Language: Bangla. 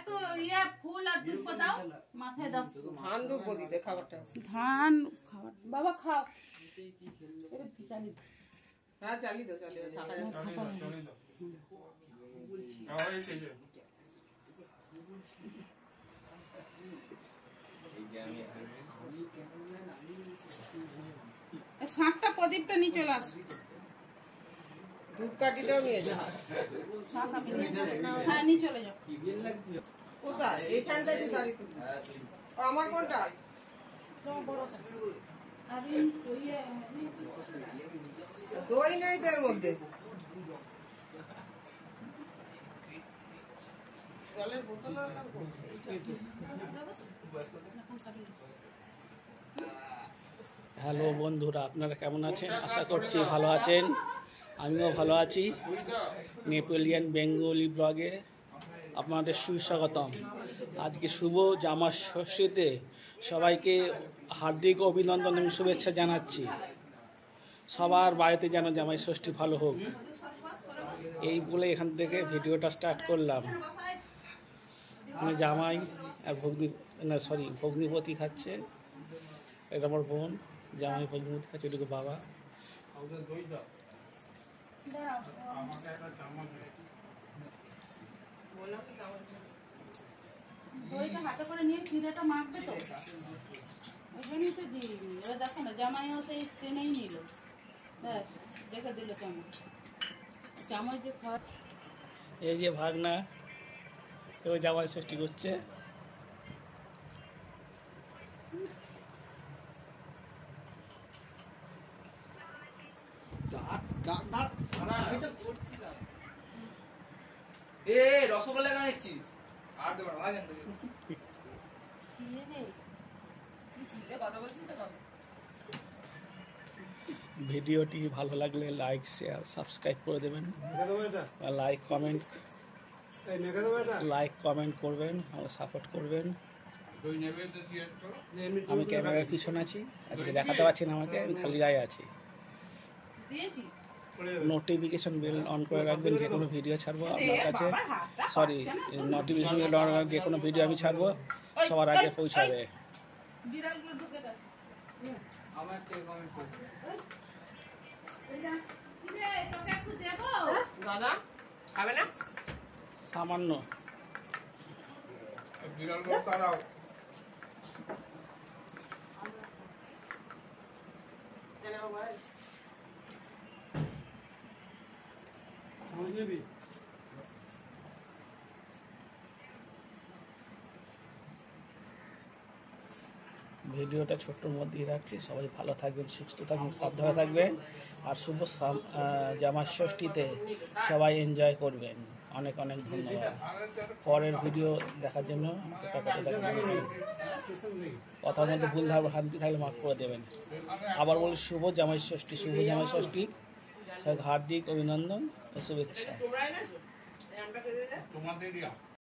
একটু ইয়ে ফুল আর দুধ দাও মাথায় দাও। ধান দুধ দিতে খাবারটা। ধান খাবার বাবা খাও। হ্যাঁ চালিয়ে দাও চালিয়ে থাকা যাচ্ছে। শাঁখটা প্রদীপটা নিয়ে চলে আসো। ধূপকাঠিটাও নিয়ে যাও। হ্যাঁ নিয়ে চলে যাও। কোথায়? এইখানটায় তো দাঁড়িয়ে। আমার কোনটা? দই নেই তো এর মধ্যে। জলের বোতল হ্যালো বন্ধুরা, আপনারা কেমন আছেন? আশা করছি ভালো আছেন। আমিও ভালো আছি। নেপোলিয়ান বেঙ্গলি ব্লগে আপনাদের সুস্বাগতম। আজকে শুভ জামা ষষ্ঠীতে সবাইকে হার্দিক অভিনন্দন এবং শুভেচ্ছা জানাচ্ছি। সবার বাড়িতে যেন জামাই ষষ্ঠী ভালো হোক, এই বলে এখান থেকে ভিডিওটা স্টার্ট করলাম। জামাই আর ভগ্নিপতি খাচ্ছে। এটা আমার বোন। জামাই ভগ্নিপতি খাচ্ছে, ওইটুকু বাবা। হাতে করে নিয়ে চিড়েটা মাখবে তো, ওই জন্যই তো দিইনি। এবার দেখো না জামাইও সেই ট্রেনেই নিল, ব্যাস রেখে দিল চামচ। চামচ দিয়ে খাওয়া। এই যে ভাগনা, ও জামাই ষষ্ঠী করছে। রসগোল্লা কেন নিচ্ছিস? ভিডিওটি ভালো লাগলে লাইক, শেয়ার, সাবস্ক্রাইব করে দেবেন। লাইক কমেন্ট করবেন, আমাকে সাপোর্ট করবেন। আমি ক্যামেরার পিছনে আছি, আজকে দেখাতে পারছি না আমাকে, আমি খালি গায়ে আছি। নোটিফিকেশন বেল অন করে রাখবেন, যে কোনো ভিডিও ছাড়বো আপনার কাছে, নোটিফিকেশন বেল অন যে কোনো ভিডিও আমি ছাড়বো সবার আগে পৌঁছাবে। দাদা খাবে না? সামান্য ভিডিওটা ছোট্টর মধ্যেই রাখছি। সবাই ভালো থাকবেন, সুস্থ থাকবেন, সাবধানে থাকবেন। আর শুভ জামা ষষ্ঠীতে সবাই এনজয় করবেন। অনেক অনেক ধন্যবাদ। পরের ভিডিও দেখার জন্য কথার মধ্যে ভুল ভ্রান্তি থাকলে মাফ করে দেবেন। আবার বলি শুভ জামাই ষষ্ঠী, শুভ জামাই ষষ্ঠী, হার্দিক অভিনন্দন ও শুভেচ্ছা।